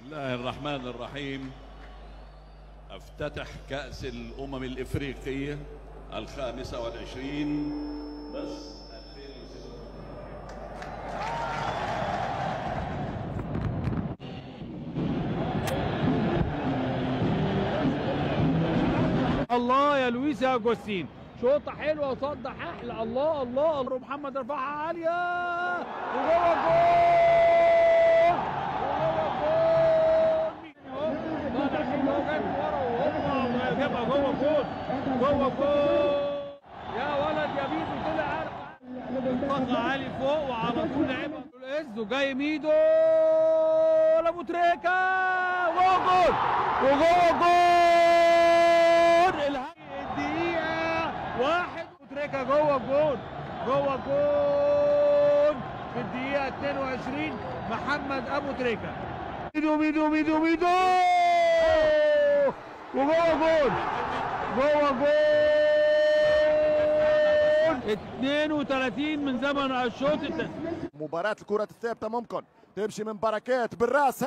الله الرحمن الرحيم. افتتح كأس الأمم الإفريقية ال25 بس 2006. الله يا لويس يا جوستين، شوطه حلوه وصد احلى. الله الله الله، محمد رفعها عاليه وجوه الجول وجوه الجول. طالع حلو وجاي ورا وهوبا جابها جوه الجول جوه الجول. يا ولد يا بيدو طلع عارف طلع عالي فوق وعلى طول لعبها العز وجاي ميدو لابو تريكه وجوه الجول وجوه الجول. الدقيقه 1 تريكه جوه الجول جوه الجول في الدقيقه 22. محمد ابو تريكه ميدو ميدو ميدو ميدو وجوه الجول جوه الجول. 32 من زمن الشوط الثاني. مباراة الكرة الثابتة ممكن تمشي من بركات بالراس.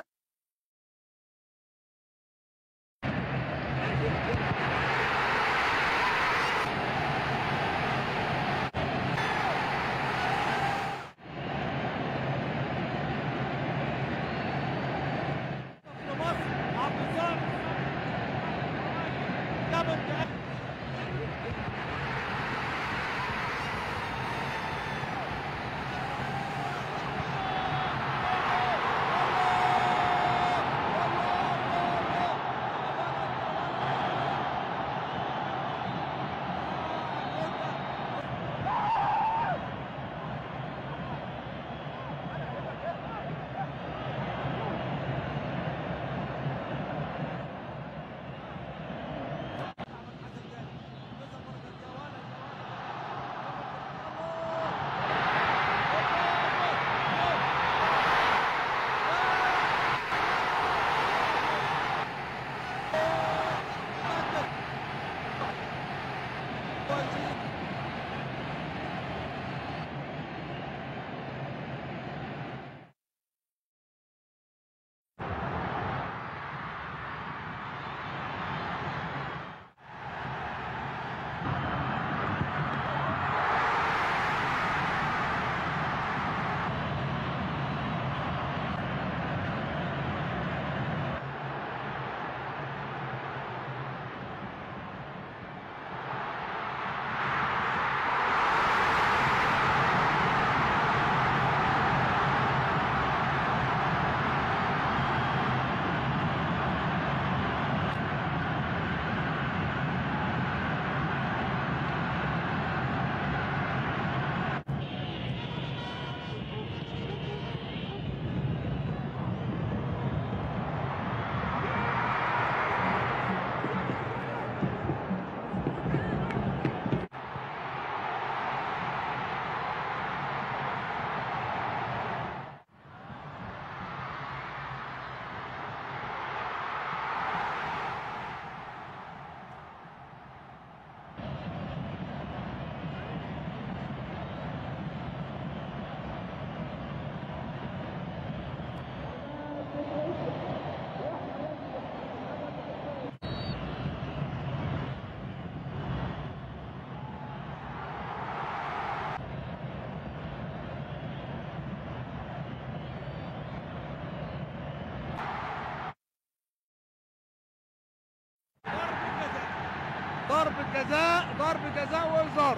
ضربة جزاء ضربة جزاء وانذار.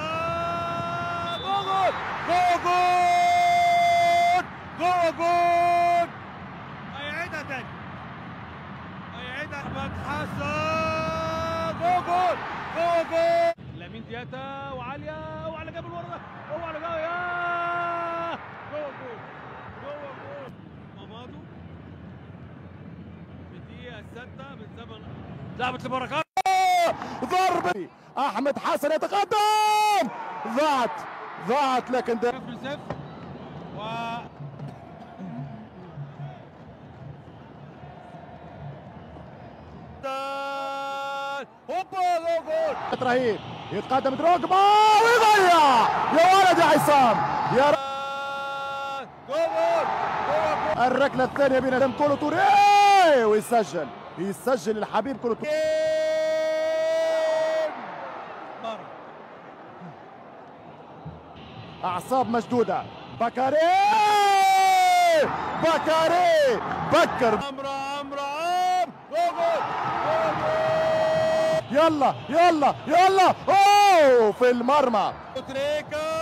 جول جول جول جول جول. هيعيدها تاني هيعيدها احمد حسن. جول جول جول جول. لامين دياتا وعالية وعلى جاب الورا ده وعلى جاب يا جول جول جول جول. مامادو في الدقيقة 6 من زمن لعبة لبركات. ضربة احمد حسن يتقدم. ضاعت لكن ده 0-0 و هوبا جول. رهيب يتقدم دروجبا ويضيع. يا ولد يا عصام يا جول الركله الثانيه بين كولو توريه ويسجل، يسجل الحبيب كولو توريه. اعصاب مشدوده، بكاري بكاري بكر عمرو يلا يلا يلا، اوه في المرمى. تريكا